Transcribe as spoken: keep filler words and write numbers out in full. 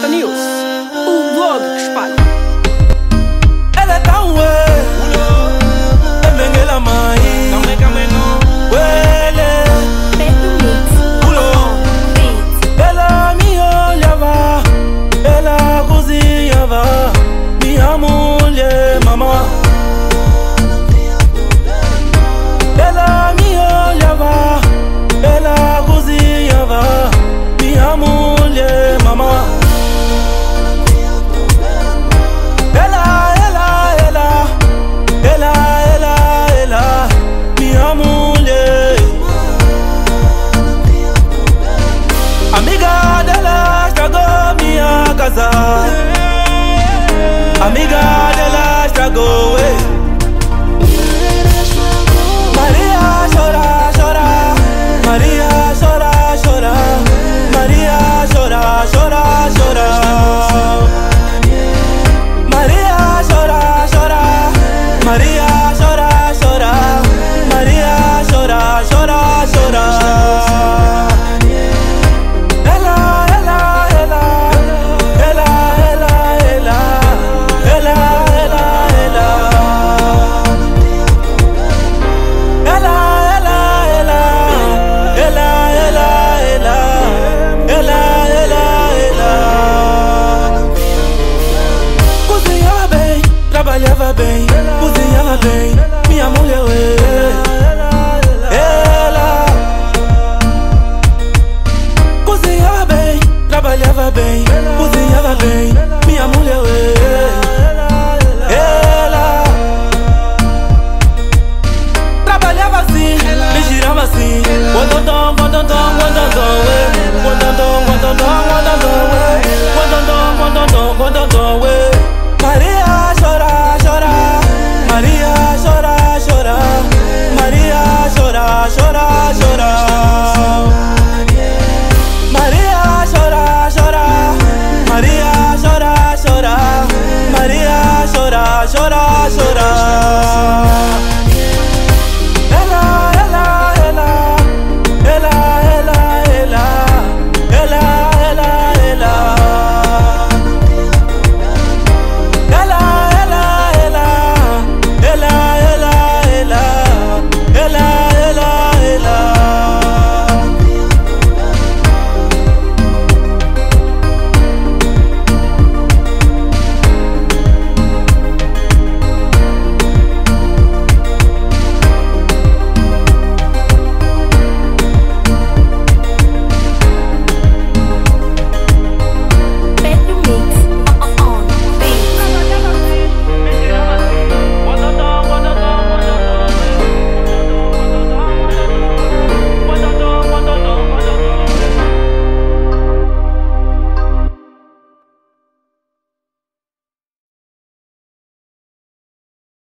J News, o blog que espalha. Ela é tão ué, é bem ela mãe. Também também não. Ué, pulou. Ela me olhava, ela cozinhava, minha mulher, mamã. Ela me olhava, ela cozinhava, minha mulher, mamã. Ela, ela, ela, ela, ela, ela, minha mulher. Amiga dela estragou minha casa. Amiga dela estragou, eh. Maria chora, chora, Maria chora, chora, Maria chora, chora, chora. Maria chora, chora, Maria chora, chora, Maria chora, chora, chora. Ela, ela, ela, ela, ela, ela, ela, ela, ela. Ela, ela, ela, ela, ela, ela, ela, ela, ela. Cozinhava bem, trabalhava bem, cozinhava bem, minha mulher, ela. Cozinhava bem, trabalhava bem, cozinhava bem, minha mulher, ela. Trabalhava assim, me girava assim, quando tom, quando tom.